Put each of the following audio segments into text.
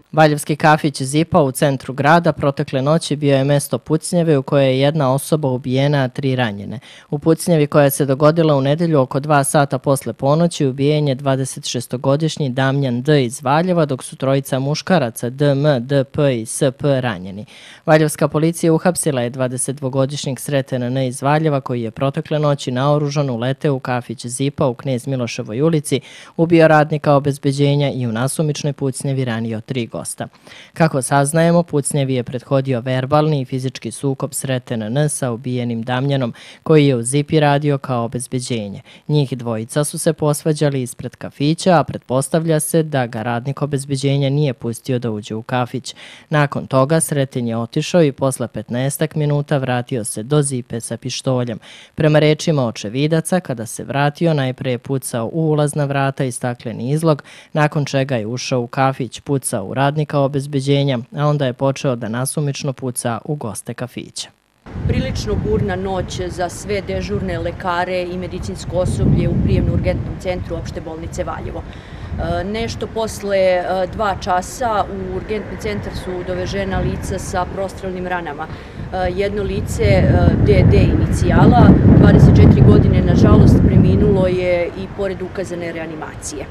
Valjevski kafić Zipa u centru grada protekle noći bio je mesto pucnjave u kojoj je jedna osoba ubijena, a 3 ranjene. U pucnjavi koja se dogodila u nedelju oko 2 sata posle ponoći ubijen je 26-godišnji Damjan D. iz Valjeva, dok su trojica muškaraca DM, DP i SP ranjeni. Valjevska policija uhapsila je 22-godišnjeg Sretena N. iz Valjeva koji je protekle noći naoružan uleteo u kafić Zipa u Knez Miloševoj ulici, ubio radnika obezbeđenja i u nasumičnoj pucnjavi ranio 3 gosta. Kako saznajemo, pucnjavi je prethodio verbalni i fizički sukob Sretena N. sa ubijenim Damjanom, koji je u Zipi radio kao obezbeđenje. Njih dvojica su se posvađali ispred kafića, a pretpostavlja se da ga radnik obezbeđenja nije pustio da uđe u kafić. Nakon toga Sreten je otišao i posle 15 minuta vratio se do Zipe sa pištoljem. Prema rečima očevidaca, kada se vratio, najpre je pucao u ulazna vrata i stakleni izlog, nakon čega je ušao u kafić, pucao u radnika obezbeđenja, a onda je počeo da nasumično puca u goste kafića. Prilično burna noć za sve dežurne lekare i medicinsko osoblje u prijemno-urgentnom centru opšte bolnice Valjevo. Nešto posle 2 časa u urgentni centar su dovežena lica sa prostrelnim ranama. Jedno lice, DD inicijala, 24 godine, nažalost, preminulo je i pored ukazane reanimacije.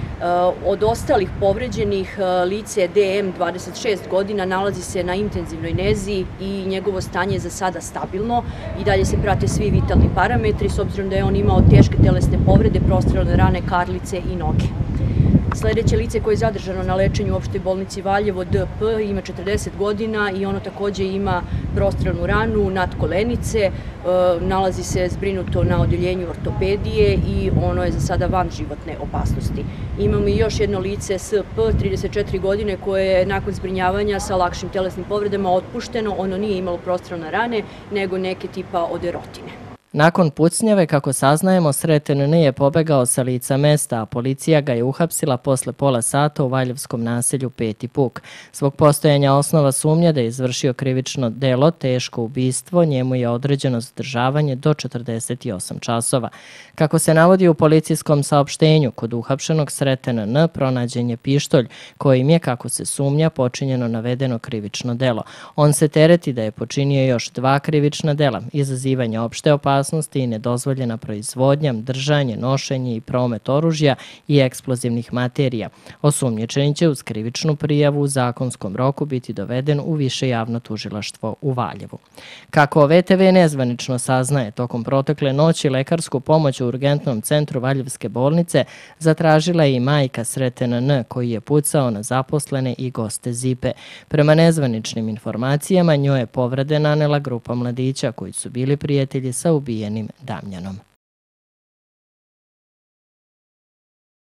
Od ostalih povređenih lice DM 26 godina nalazi se na intenzivnoj nezi i njegovo stanje je za sada stabilno i dalje se prate svi vitalni parametri s obzirom da je on imao teške telesne povrede, prostrelne rane, karlice i noge. Sledeće lice koje je zadržano na lečenju u opštoj bolnici Valjevo, DP, ima 40 godina i ono takođe ima prostrelnu ranu nad kolenice, nalazi se zbrinuto na odeljenju ortopedije i ono je za sada van životne opasnosti. Imamo i još jedno lice SP, 34 godine, koje je nakon zbrinjavanja sa lakšim telesnim povredama otpušteno. Ono nije imalo prostrelne rane, nego neke tipa oderotine. Nakon pucnjave, kako saznajemo, Sreten N. je pobegao sa lica mesta, a policija ga je uhapsila posle pola sata u valjevskom naselju Peti Puk. Zbog postojanja osnova sumnje da je izvršio krivično delo, teško ubistvo, njemu je određeno zadržavanje do 48 časova. Kako se navodi u policijskom saopštenju, kod uhapšenog Sretena N. pronađen je pištolj, kojim je, kako se sumnja, počinjeno navedeno krivično delo. On se tereti da je počinio još 2 krivična dela, izazivanje opšte opasnosti i nedozvoljena proizvodnja, držanje, nošenje i promet oružja i eksplozivnih materija. Osumnjičeni će uz krivičnu prijavu u zakonskom roku biti doveden u više javno tužilaštvo u Valjevu. Kako VTV nezvanično saznaje, tokom protekle noći lekarsku pomoć u urgentnom centru Valjevske bolnice zatražila je i majka Sretena N. koji je pucao na zaposlene i goste Zipe. Prema nezvaničnim informacijama njoj je povrede nanela grupa mladića koji su bili prijatelji sa ubijenim Damjanom.